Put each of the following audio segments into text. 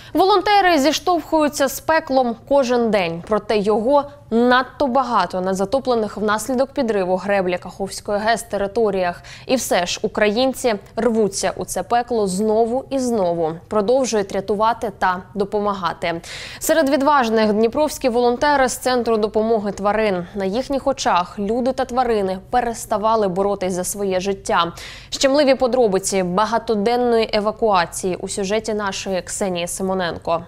Волонтери зіштовхуються з пеклом кожен день, проте його надто багато на затоплених внаслідок підриву греблі Каховської ГЕС територіях. І все ж українці рвуться у це пекло знову і знову, продовжують рятувати та допомагати. Серед відважних дніпровські волонтери з Центру допомоги тварин. На їхніх очах люди та тварини переставали боротись за своє життя. Щемливі подробиці багатоденної евакуації у сюжеті нашої Ксенії Симоненко.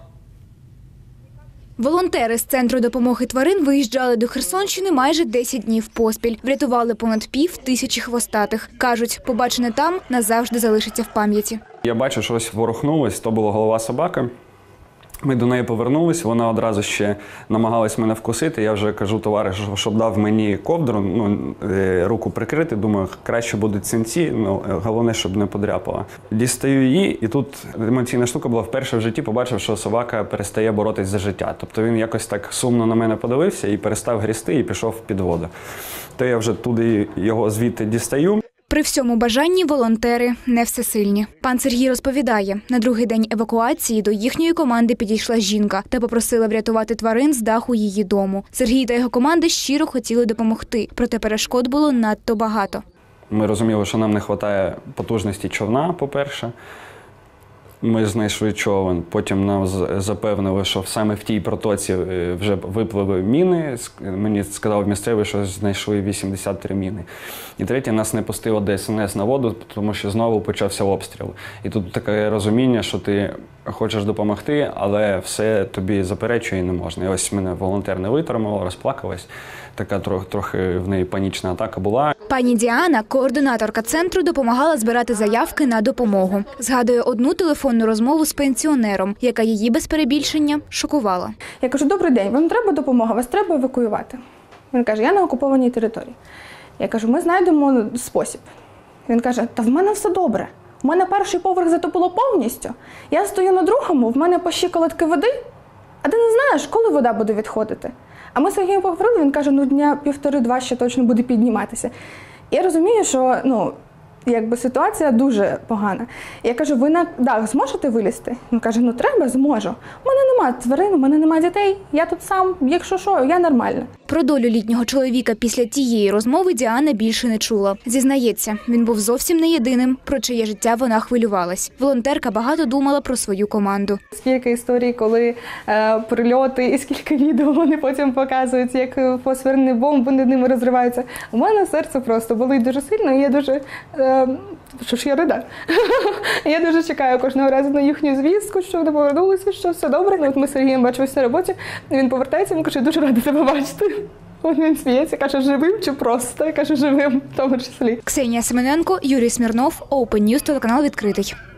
Волонтери з Центру допомоги тварин виїжджали до Херсонщини майже 10 днів поспіль. Врятували понад 5000 хвостатих. Кажуть, побачене там назавжди залишиться в пам'яті. Я бачу, що ось ворухнулось, то була голова собаки. Ми до неї повернулись, вона одразу ще намагалась мене вкусити. Я вже кажу товаришу, щоб дав мені ковдру, руку прикрити. Думаю, краще будуть синці, головне, щоб не подряпала. Дістаю її, і тут емоційна штука була. Вперше в житті побачив, що собака перестає боротись за життя. Тобто він якось так сумно на мене подивився і перестав грізти, і пішов під воду. То я вже туди його звідти дістаю. При всьому бажанні волонтери не всесильні. Пан Сергій розповідає, на другий день евакуації до їхньої команди підійшла жінка та попросила врятувати тварин з даху її дому. Сергій та його команда щиро хотіли допомогти, проте перешкод було надто багато. Ми розуміли, що нам не вистачає потужності човна, по-перше. Ми знайшли човен, потім нам запевнили, що саме в тій протоці вже випливли міни. Мені сказав місцевий, що знайшли 83 міни. І третє, нас не пустило ДСНС на воду, тому що знову почався обстріл. І тут таке розуміння, що ти хочеш допомогти, але все тобі заперечує і не можна. І ось мене волонтер не витримала, розплакалась. Така трохи в неї панічна атака була. Пані Діана, координаторка центру, допомагала збирати заявки на допомогу. Згадує одну телефонну розмову з пенсіонером, яка її без перебільшення шокувала. Я кажу, добрий день, вам треба допомога, вас треба евакуювати. Він каже, я на окупованій території. Я кажу, ми знайдемо спосіб. Він каже, та в мене все добре. У мене перший поверх затопило повністю. Я стою на другому, в мене по щиколотки води, а ти не знаєш, коли вода буде відходити. А ми з Сергієм поговорили, він каже, дня 1,5-2 ще точно буде підніматися. Я розумію, що ситуація дуже погана. Я кажу, ви на дах зможете вилізти? Він каже, треба, зможу. У мене немає тварин, у мене немає дітей, я тут сам, якщо що, я нормальна. Про долю літнього чоловіка після тієї розмови Діана більше не чула. Зізнається, він був зовсім не єдиним, про чиє життя вона хвилювалась. Волонтерка багато думала про свою команду. Скільки історій, коли прильоти, і скільки відео вони потім показують, як фосфорні бомби над ними розриваються. У мене серце просто болить дуже сильно, і я дуже... Що ж я рада? Я дуже чекаю кожного разу на їхню звістку, що вони повернулися, що все добре. От ми з Сергієм бачимося на роботі, він повертається, він каже, дуже рада тебе бачити. От він сміється, каже, живим чи просто? Я кажу, живим, в тому числі. Ксенія Симоненко, Юрій Смірнов, Open News, телеканал «Відкритий».